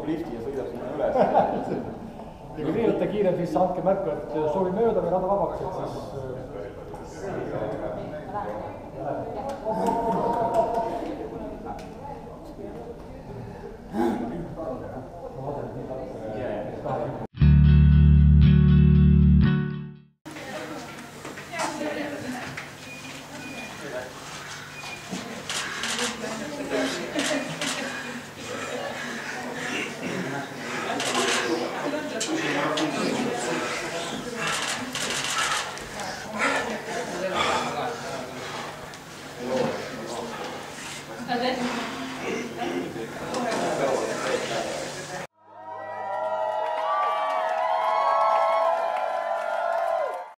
lifti ja sõidab sinna üles. Kui veerute kiirem, siis andke märku, et suvi mööda või rada vabaks, et siis... Adesso